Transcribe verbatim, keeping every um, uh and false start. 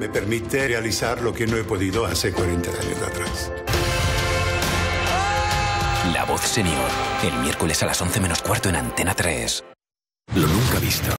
me permite realizar lo que no he podido hace cuarenta años atrás. La Voz Senior, el miércoles a las once menos cuarto en Antena tres. Lo nunca visto.